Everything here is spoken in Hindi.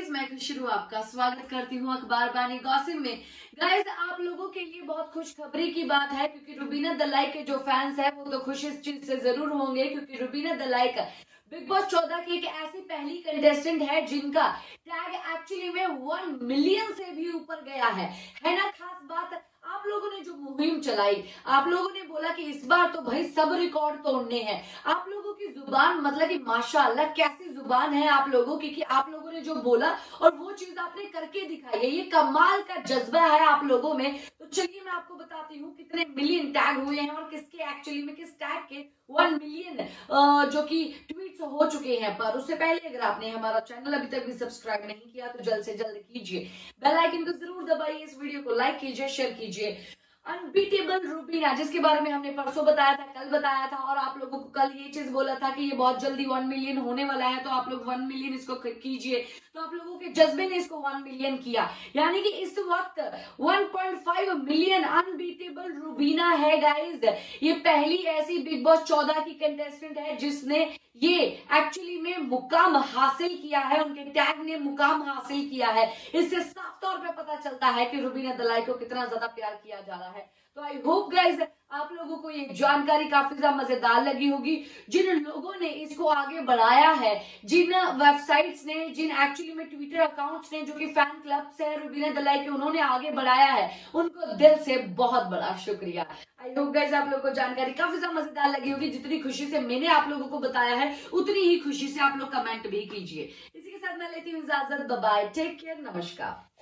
गाइज, मैं खुशरू आपका स्वागत करती हूँ अखबार बानी गॉसिप में। गाइज, आप लोगों के लिए बहुत खुशखबरी की बात है क्योंकि रुबीना दलाइक के जो फैंस है वो तो खुश इस चीज से जरूर होंगे क्योंकि रुबीना दलाइक बिग बॉस 14 की एक ऐसी पहली कंटेस्टेंट है जिनका टैग एक्चुअली में 1 मिलियन से भी ऊपर गया है ना। खास बात, आप लोगों ने जो मुहिम चलाई, आप लोगों ने बोला कि इस बार तो भाई सब रिकॉर्ड तोड़ने हैं। आप लोगों की जुबान मतलब कि माशाअल्लाह कैसी जुबान है आप लोगों की कि आप लोगों ने जो बोला और वो चीज आपने करके दिखाई है। ये कमाल का जज्बा है आप लोगों में। तो चलिए मैं आपको बताती हूँ कितने मिलियन टैग हुए हैं और किसके एक्चुअली में किस टैग के 1 मिलियन जो कि ट्वीट्स हो चुके हैं। पर उससे पहले अगर आपने हमारा चैनल अभी तक भी सब्सक्राइब नहीं किया तो जल्द से जल्द कीजिए, बेल आइकन को जरूर दबाइए, इस वीडियो को लाइक कीजिए, शेयर कीजिए। अनबीटेबल रुबीना, जिसके बारे में हमने परसों बताया था, कल बताया था और आप लोगों को कल ये चीज बोला था कि ये बहुत जल्दी 1 मिलियन होने वाला है, तो आप लोग 1 मिलियन इसको कीजिए। तो आप लोगों के जज्बे ने इसको 1 मिलियन किया, यानी कि इस वक्त 1.5 मिलियन अनबीटेबल रुबीना है गाइज। ये पहली ऐसी बिग बॉस 14 की कंटेस्टेंट है जिसने ये एक्चुअली में मुकाम हासिल किया है, उनके टैग ने मुकाम हासिल किया है। इससे साफ तौर पे पता चलता है कि रुबीना दलाइक को कितना ज्यादा प्यार किया जा रहा है। तो आई होप गाइज आप लोगों को ये जानकारी काफी ज्यादा मजेदार लगी होगी। जिन लोगों ने इसको आगे बढ़ाया है, जिन वेबसाइट्स ने, जिन एक्चुअली में ट्विटर अकाउंट्स ने, जो कि फैन क्लब्स है रुबीना दलाइक के, उन्होंने आगे बढ़ाया है, उनको दिल से बहुत बड़ा शुक्रिया। आई होप गाइज आप लोगों को जानकारी काफी ज्यादा मजेदार लगी होगी। जितनी खुशी से मैंने आप लोगों को बताया है उतनी ही खुशी से आप लोग कमेंट भी कीजिए। इसी के साथ मैं लेती हूँ इजाजत, बाय, टेक केयर, नमस्कार।